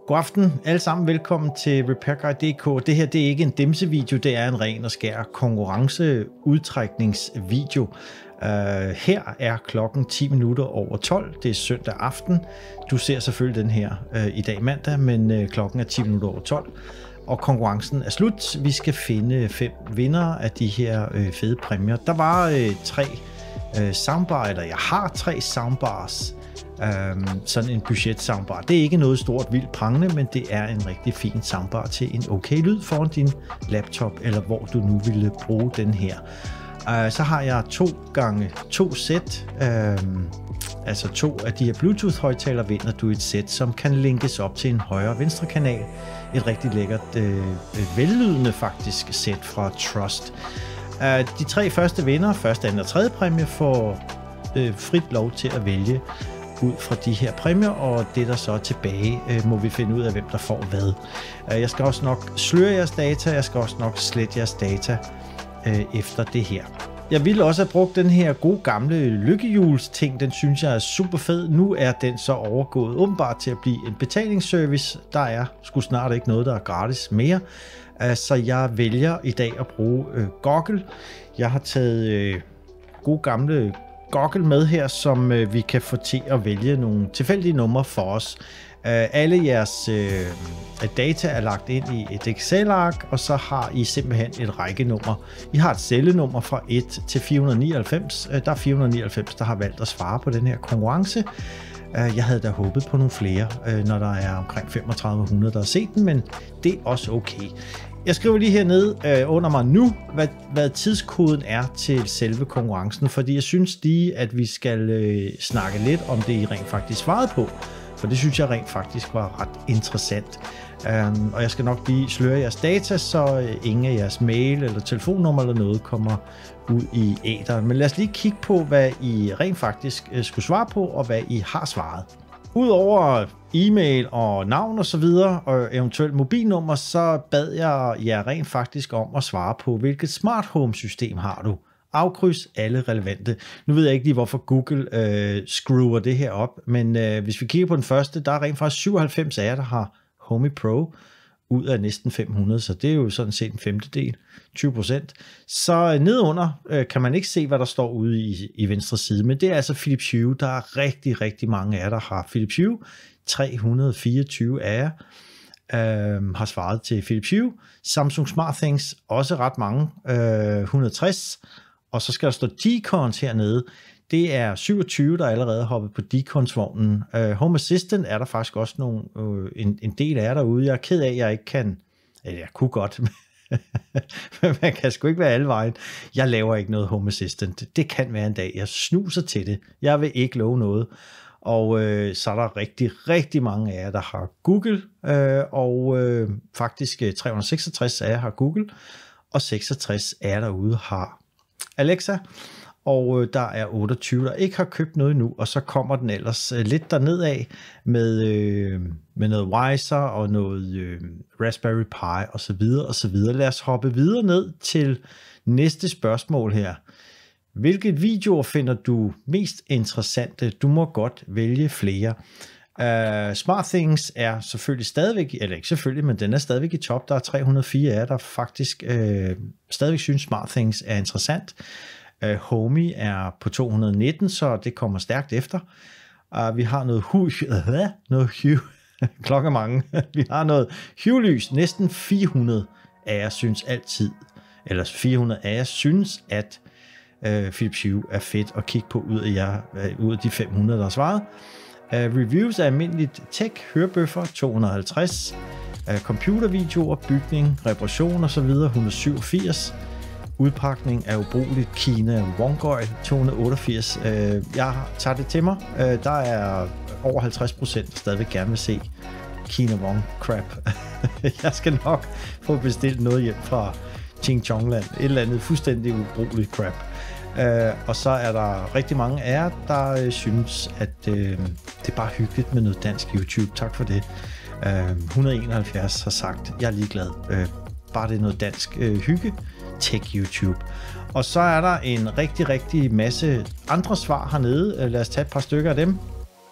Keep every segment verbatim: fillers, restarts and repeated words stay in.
God aften alle sammen, velkommen til repair guide punktum d k. Det her det er ikke en dimsevideo, det er en ren og skær konkurrenceudtrækningsvideo. Uh, her er klokken ti minutter over tolv, det er søndag aften. Du ser selvfølgelig den her uh, i dag mandag, men uh, klokken er ti minutter over tolv. Og konkurrencen er slut. Vi skal finde fem vindere af de her uh, fede præmier. Der var uh, tre uh, soundbar, eller jeg har tre soundbars. Um, sådan en budget soundbar. Det er ikke noget stort vildt prangende, men det er en rigtig fin soundbar til en okay lyd foran din laptop, eller hvor du nu ville bruge den her. Uh, så har jeg to gange to sæt, um, altså to af de her Bluetooth højtalere vinder du et sæt, som kan linkes op til en højre og venstre kanal. Et rigtig lækkert, uh, vellydende faktisk sæt fra Trust. Uh, de tre første vinder, første, anden og tredje præmie, får uh, frit lov til at vælge ud fra de her præmier, og det der så er tilbage, øh, må vi finde ud af, hvem der får hvad. Øh, jeg skal også nok sløre jeres data, jeg skal også nok slette jeres data øh, efter det her. Jeg ville også have brugt den her gode gamle lykkehjuls ting, den synes jeg er super fed. Nu er den så overgået åbenbart til at blive en betalingsservice. Der er sgu snart ikke noget, der er gratis mere. Øh, så jeg vælger i dag at bruge øh, Goggle. Jeg har taget øh, gode gamle Goggle med her, som øh, vi kan få til at vælge nogle tilfældige numre for os. Øh, alle jeres øh, data er lagt ind i et Excel-ark, og så har I simpelthen et rækkenummer. I har et cellenummer fra et til fire hundrede nioghalvfems. Øh, der er fire hundrede nioghalvfems, der har valgt at svare på den her konkurrence. Øh, jeg havde da håbet på nogle flere, øh, når der er omkring femogtredive hundrede, der har set den, men det er også okay. Jeg skriver lige hernede øh, under mig nu, hvad, hvad tidskoden er til selve konkurrencen, fordi jeg synes lige, at vi skal øh, snakke lidt om det, I rent faktisk svarede på, for det synes jeg rent faktisk var ret interessant. Um, og jeg skal nok lige sløre jeres data, så øh, ingen af jeres mail eller telefonnummer eller noget kommer ud i æteren. Men lad os lige kigge på, hvad I rent faktisk øh, skulle svare på, og hvad I har svaret. Udover e-mail og navn og så videre, og eventuelt mobilnummer, så bad jeg jer rent faktisk om at svare på, hvilket smart home system har du? Afkryds alle relevante. Nu ved jeg ikke lige, hvorfor Google øh, screwer det her op, men øh, hvis vi kigger på den første, der er rent faktisk syvoghalvfems af jer, der har Homey Pro, ud af næsten fem hundrede, så det er jo sådan set en femtedel, tyve procent. Så nedenunder øh, kan man ikke se, hvad der står ude i, i venstre side, men det er altså Philips Hue. Der er rigtig, rigtig mange af jer, der har Philips Hue. tre hundrede og fireogtyve af jer øh, har svaret til Philips Hue. Samsung SmartThings, også ret mange, øh, et hundrede og tres. Og så skal der stå G-Cons hernede. Det er syvogtyve, der allerede har hoppet på D-Cons-vognen. Uh, Home Assistant er der faktisk også nogle, uh, en, en del af jer derude. Jeg er ked af, at jeg ikke kan... Eller jeg kunne godt, men man kan sgu ikke være alle vejen. Jeg laver ikke noget Home Assistant. Det kan være en dag. Jeg snuser til det. Jeg vil ikke love noget. Og uh, så er der rigtig, rigtig mange af jer, der har Google. Uh, og uh, faktisk tre hundrede og seksogtres af jer har Google. Og seksogtres af jer derude har Alexa. Og øh, der er otteogtyve, der ikke har købt noget endnu, og så kommer den ellers øh, lidt derned af med, øh, med noget Wiser og noget øh, Raspberry Pi og så videre og så videre. Lad os hoppe videre ned til næste spørgsmål her. Hvilke videoer finder du mest interessante? Du må godt vælge flere. Uh, SmartThings er selvfølgelig stadigvæk, eller ikke selvfølgelig, men den er stadigvæk i top. Der er tre hundrede og fire af jer, der faktisk øh, stadigvæk synes SmartThings er interessant. Uh, Homey er på to hundrede og nitten, så det kommer stærkt efter. Uh, vi har noget Hue, uh, noget Hue, klokken mange. Vi har noget Hue-lys, næsten fire hundrede af jer synes altid, eller fire hundrede af jer synes, at uh, Philips Hue er fedt at kigge på ud af, jer, uh, ud af de fem hundrede, der har svaret. Uh, reviews af almindeligt tech, hørebøffer to hundrede og halvtreds, uh, computervideoer, bygning, reparation og så videre et hundrede og syvogfirs, udpakning af ubrugeligt Kina Wongøj to hundrede og otteogfirs. Uh, jeg tager det til mig. Uh, der er over halvtreds procent, der stadigvæk gerne vil se Kina Wong crap. Jeg skal nok få bestilt noget hjem fra Ching Chongland. Et eller andet fuldstændig ubrugeligt crap. Uh, og så er der rigtig mange af jer, der uh, synes, at uh, det er bare hyggeligt med noget dansk YouTube. Tak for det. Uh, et hundrede og enoghalvfjerds har sagt, jeg er ligeglad. Uh, bare det er noget dansk uh, hygge. Tech YouTube. Og så er der en rigtig, rigtig masse andre svar hernede. Uh, lad os tage et par stykker af dem.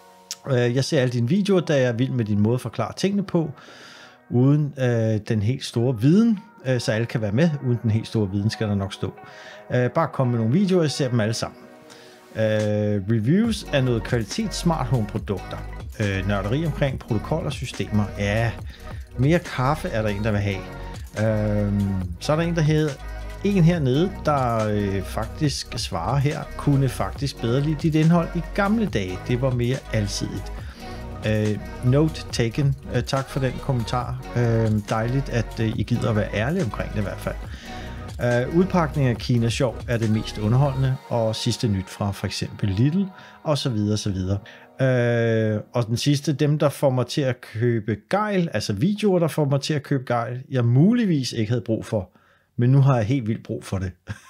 Jeg ser alle dine videoer, da jeg er vild med din måde at forklare tingene på, uden øh, den helt store viden, øh, så alle kan være med. Uden den helt store viden skal der nok stå. Øh, bare kom med nogle videoer, jeg ser dem alle sammen. Øh, reviews af noget kvalitets smart home produkter. Øh, nørderi omkring protokoller og systemer. Ja, mere kaffe er der en, der vil have. Øh, så er der en, der hedder en hernede, der øh, faktisk svarer her, kunne faktisk bedre lide dit indhold i gamle dage. Det var mere alsidigt. Øh, note taken. Øh, tak for den kommentar. Øh, dejligt, at øh, I gider at være ærlige omkring det i hvert fald. Øh, udpakning af Kina Sjov er det mest underholdende, og sidste nyt fra for eksempel Lidl, og så videre, så videre. Øh, og den sidste, dem der får mig til at købe gejl, altså videoer, der får mig til at købe gejl, jeg muligvis ikke havde brug for, men nu har jeg helt vildt brug for det,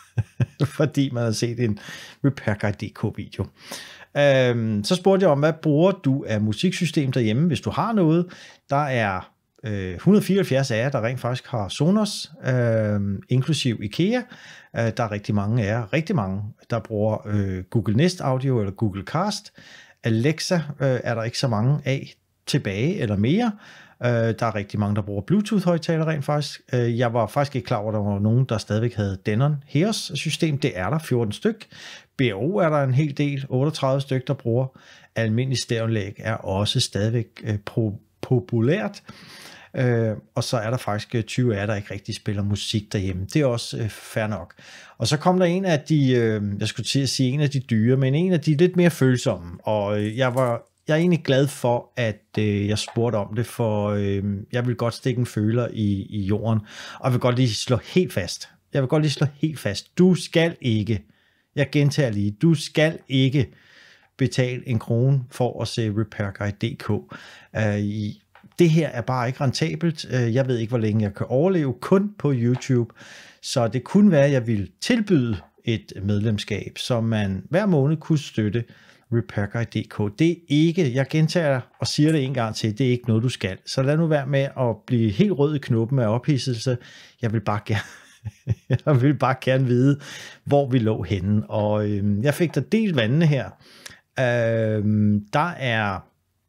fordi man har set en RepairGuide punktum d k video. Øhm, så spurgte jeg om, hvad bruger du af musiksystem derhjemme, hvis du har noget. Der er øh, et hundrede og fireoghalvfjerds af jer, der rent faktisk har Sonos, øh, inklusiv IKEA. Øh, der er rigtig mange af jer, rigtig mange, der bruger øh, Google Nest Audio eller Google Cast. Alexa øh, er der ikke så mange af tilbage eller mere. Uh, der er rigtig mange, der bruger Bluetooth-højtaler rent faktisk. Uh, jeg var faktisk ikke klar over, at der var nogen, der stadigvæk havde Denon Heos system. Det er der, fjorten styk. B O er der en hel del, otteogtredive styk, der bruger. Almindelig stereoanlæg er også stadigvæk uh, pro- populært. Uh, og så er der faktisk tyve af der ikke rigtig spiller musik derhjemme. Det er også uh, fair nok. Og så kom der en af de, uh, jeg skulle til at sige en af de dyre, men en af de lidt mere følsomme. Og uh, jeg var Jeg er egentlig glad for, at øh, jeg spurgte om det, for øh, jeg vil godt stikke en føler i, i jorden, og jeg vil godt lige slå helt fast. Jeg vil godt lige slå helt fast. Du skal ikke, jeg gentager lige, du skal ikke betale en krone for at se RepairGuide punktum d k. Øh, det her er bare ikke rentabelt. Jeg ved ikke, hvor længe jeg kan overleve, kun på YouTube. Så det kunne være, at jeg ville tilbyde et medlemskab, som man hver måned kunne støtte RepairGuide punktum d k. Det er ikke, jeg gentager og siger det en gang til, det er ikke noget, du skal. Så lad nu være med at blive helt rød i knuppen af ophidselse. Jeg vil bare gerne, jeg vil bare gerne vide, hvor vi lå henne. Og øh, jeg fik da delt vandene her. Øh, der er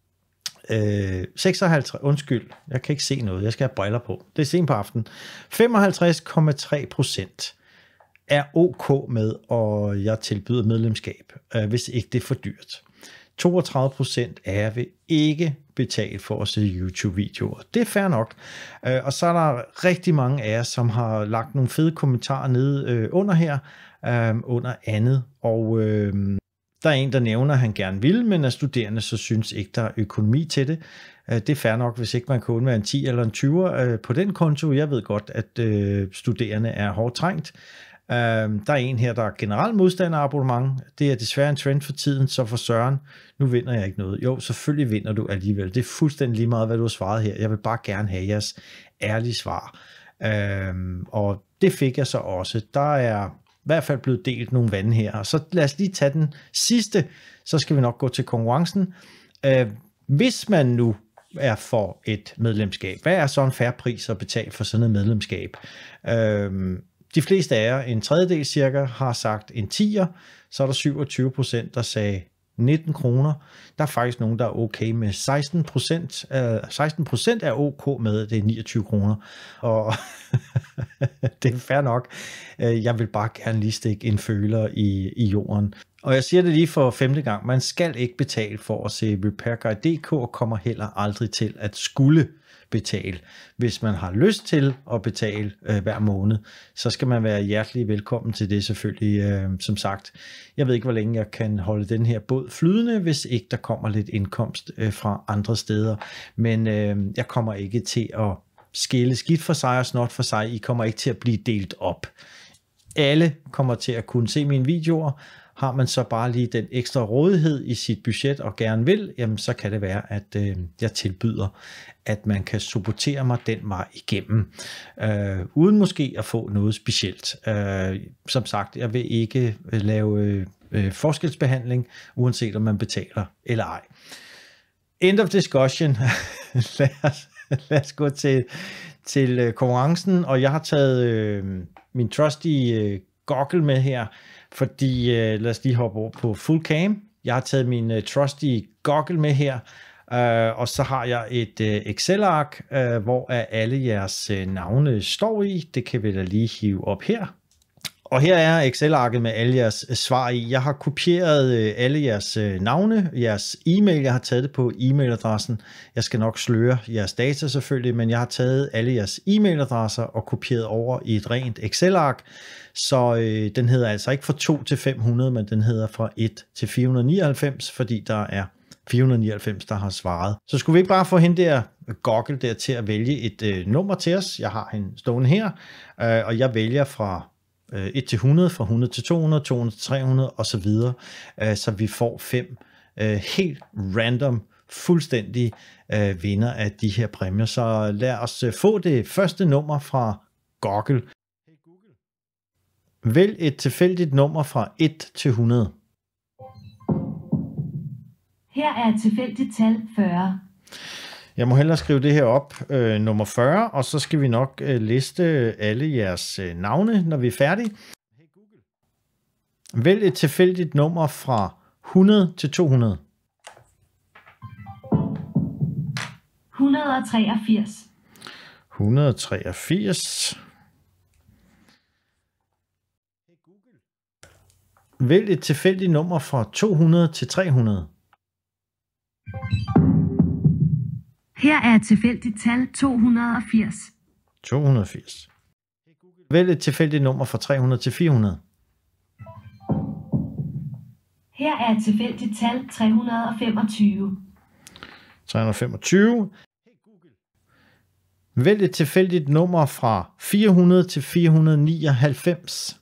øh, seksoghalvtreds, undskyld, jeg kan ikke se noget, jeg skal have briller på. Det er sent på aftenen. femoghalvtreds komma tre procent er ok med, og jeg tilbyder medlemskab, øh, hvis ikke det er for dyrt. toogtredive procent af jer vil ikke betale for at se YouTube-videoer. Det er fair nok. Øh, og så er der rigtig mange af jer, som har lagt nogle fede kommentarer nede øh, under her, øh, under andet. Og øh, der er en, der nævner, at han gerne vil, men er studerende, så synes ikke, der er økonomi til det. Øh, det er fair nok, hvis ikke man kan undvære en ti eller en tyver øh, på den konto. Jeg ved godt, at øh, studerende er hårdt trængt. Uh, der er en her, der er generelt modstander af abonnement. Det er desværre en trend for tiden, så for Søren, nu vinder jeg ikke noget. Jo, selvfølgelig vinder du alligevel. Det er fuldstændig lige meget, hvad du har svaret her. Jeg vil bare gerne have jeres ærlige svar. Uh, og det fik jeg så også. Der er i hvert fald blevet delt nogle vande her. Så lad os lige tage den sidste, så skal vi nok gå til konkurrencen. Uh, hvis man nu er for et medlemskab, hvad er så en fair pris at betale for sådan et medlemskab? Uh, De fleste af jer, en tredjedel cirka, har sagt en tier, så er der syvogtyve procent, der sagde nitten kroner. Der er faktisk nogen, der er okay med seksten procent. Uh, seksten procent er ok med, at det er niogtyve kroner. Og det er fair nok. Uh, jeg vil bare gerne lige stikke en føler i, i jorden. Og jeg siger det lige for femte gang. Man skal ikke betale for at se RepairGuide punktum d k og kommer heller aldrig til at skulle betale. Hvis man har lyst til at betale øh, hver måned, så skal man være hjertelig velkommen til det selvfølgelig. Øh, som sagt, jeg ved ikke, hvor længe jeg kan holde den her båd flydende, hvis ikke der kommer lidt indkomst øh, fra andre steder. Men øh, jeg kommer ikke til at skille skidt for sig og snot for sig. I kommer ikke til at blive delt op. Alle kommer til at kunne se mine videoer. Har man så bare lige den ekstra rådighed i sit budget og gerne vil, jamen så kan det være, at øh, jeg tilbyder, at man kan supportere mig den vej igennem, øh, uden måske at få noget specielt. Øh, som sagt, jeg vil ikke lave øh, forskelsbehandling, uanset om man betaler eller ej. End of discussion. lad, os, lad os gå til, til konkurrencen, og jeg har taget øh, min trusty øh, goggle med her, fordi, øh, lad os lige hoppe over på full cam. Jeg har taget min uh, trusty goggle med her, uh, og så har jeg et uh, Excel-ark, uh, hvor alle jeres uh, navne står i. Det kan vi da lige hive op her. Og her er Excel-arket med alle jeres svar i. Jeg har kopieret alle jeres navne, jeres e-mail. Jeg har taget det på e-mailadressen. Jeg skal nok sløre jeres data selvfølgelig, men jeg har taget alle jeres e-mailadresser og kopieret over i et rent Excel-ark. Så øh, den hedder altså ikke fra to til fem hundrede, men den hedder fra et til fire hundrede nioghalvfems, fordi der er fire hundrede nioghalvfems, der har svaret. Så skulle vi ikke bare få hende der Goggle der til at vælge et øh, nummer til os. Jeg har hende stående her, øh, og jeg vælger fra et til hundrede, fra hundrede til to hundrede, to hundrede til tre hundrede og så videre, så vi får fem helt random, fuldstændig vinder af de her præmier. Så lad os få det første nummer fra Goggle. Hey Google, vælg et tilfældigt nummer fra et til hundrede. Her er et tilfældigt tal fyrre. Jeg må hellere skrive det her op, øh, nummer fyrre, og så skal vi nok øh, liste alle jeres øh, navne, når vi er færdige. Hey Google, vælg et tilfældigt nummer fra hundrede til to hundrede. et hundrede og treogfirs. et hundrede og treogfirs. Hey Google, vælg et tilfældigt nummer fra to hundrede til tre hundrede. Her er et tilfældigt tal to hundrede og firs. to hundrede og firs. Vælg et tilfældigt nummer fra tre hundrede til fire hundrede. Her er et tilfældigt tal tre hundrede og femogtyve. tre hundrede og femogtyve. Vælg et tilfældigt nummer fra fire hundrede til fire hundrede nioghalvfems.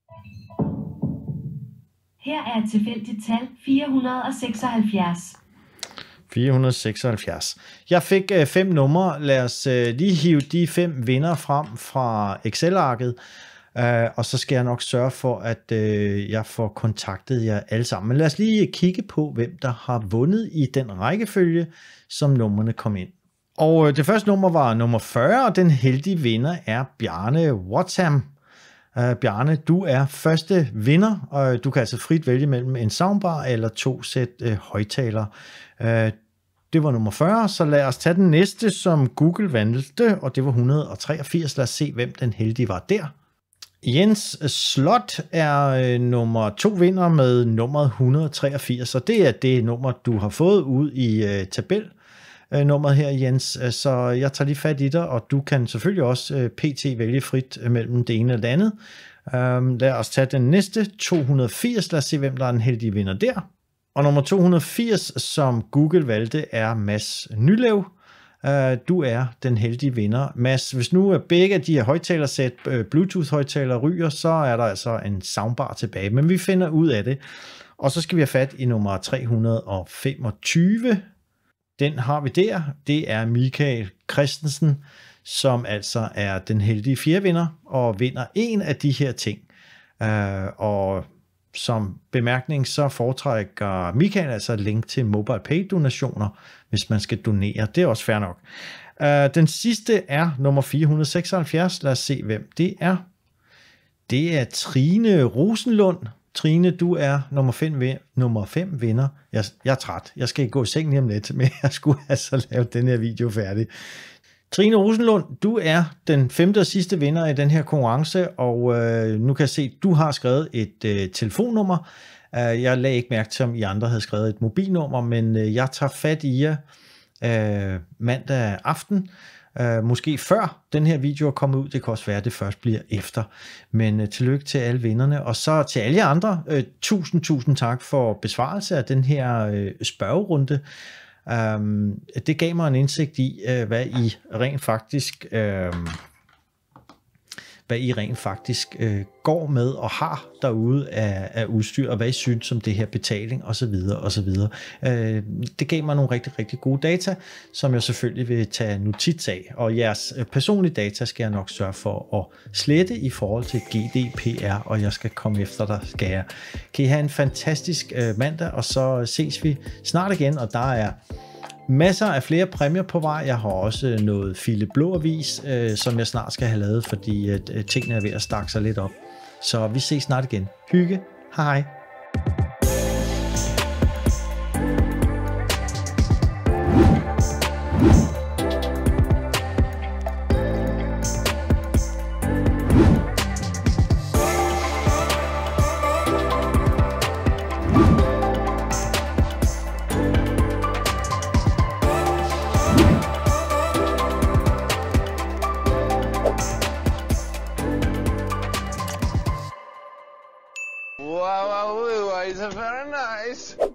Her er et tilfældigt tal fire hundrede og seksoghalvfjerds. fire hundrede og seksoghalvfjerds. Jeg fik øh, fem numre. Lad os øh, lige hive de fem vinder frem fra Excel-arket, øh, og så skal jeg nok sørge for, at øh, jeg får kontaktet jer alle sammen. Men lad os lige kigge på, hvem der har vundet i den rækkefølge, som numrene kom ind. Og øh, det første nummer var nummer fyrre, og den heldige vinder er Bjarne Watsham. Uh, Bjarne, du er første vinder, og du kan altså frit vælge mellem en soundbar eller to sæt uh, højtalere. Uh, det var nummer fyrre, så lad os tage den næste, som Google valgte, og det var et hundrede og treogfirs. Lad os se, hvem den heldige var der. Jens Slot er uh, nummer to vinder med nummeret et hundrede og treogfirs, og det er det nummer, du har fået ud i uh, tabel. Nummeret her, Jens, så jeg tager lige fat i dig, og du kan selvfølgelig også pt. Vælge frit mellem det ene og det andet. Lad os tage den næste, to hundrede og firs, lad os se, hvem der er den heldige vinder der. Og nummer to hundrede og firs, som Google valgte, er Mads Nylev. Du er den heldige vinder. Mads, hvis nu begge af de her højtalersæt, Bluetooth-højtaler ryger, så er der altså en soundbar tilbage, men vi finder ud af det. Og så skal vi have fat i nummer tre hundrede og femogtyve. Den har vi der. Det er Michael Christensen, som altså er den heldige fjerde vinder og vinder en af de her ting. Uh, og som bemærkning så foretrækker Michael altså et link til MobilePay donationer, hvis man skal donere. Det er også fair nok. Uh, den sidste er nummer fire hundrede og seksoghalvfjerds. Lad os se, hvem det er. Det er Trine Rosenlund. Trine, du er nummer fem, nummer fem vinder. Jeg, jeg er træt. Jeg skal ikke gå i seng lige om lidt, men jeg skulle altså lave den her video færdig. Trine Rosenlund, du er den femte og sidste vinder i den her konkurrence, og øh, nu kan jeg se, at du har skrevet et øh, telefonnummer. Uh, jeg lagde ikke mærke til, om I andre havde skrevet et mobilnummer, men øh, jeg tager fat i jer øh, mandag aften. Uh, måske før den her video er kommet ud. Det kan også være, at det først bliver efter. Men uh, tillykke til alle vinderne. Og så til alle andre, uh, tusind, tusind tak for besvarelse af den her uh, spørgerunde. Um, det gav mig en indsigt i, uh, hvad I rent faktisk... Uh, hvad I rent faktisk øh, går med og har derude af, af udstyr, og hvad I synes om det her betaling osv. osv. Øh, det gav mig nogle rigtig, rigtig gode data, som jeg selvfølgelig vil tage notits af, og jeres personlige data skal jeg nok sørge for at slette i forhold til G D P R, og jeg skal komme efter dig, skal jeg. Kan I have en fantastisk øh, mandag, og så ses vi snart igen, og der er masser af flere præmier på vej. Jeg har også noget Philip Blå Avis, øh, som jeg snart skal have lavet, fordi øh, tingene er ved at stakke sig lidt op. Så vi ses snart igen. Hygge. Hej hej. Wow, wow, wow, it's very nice.